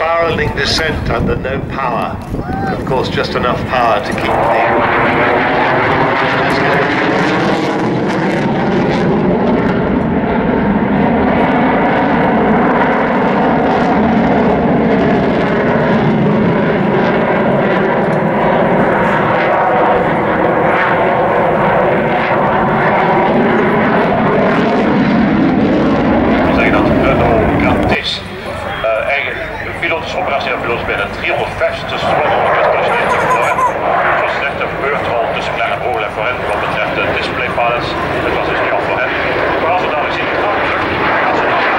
barreling descent under no power. And of course, just enough power to keep the... Piloot bij de 350 seconden voor het slechte gebeurt al tussen Klein en Vogel en voor hen wat betreft de display pilots. Het was dus niet al voor hen. Maar als we dadelijk zien, als we dan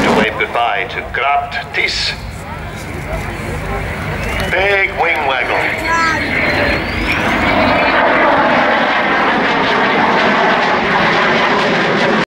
to Grat Thys. Big wing waggle.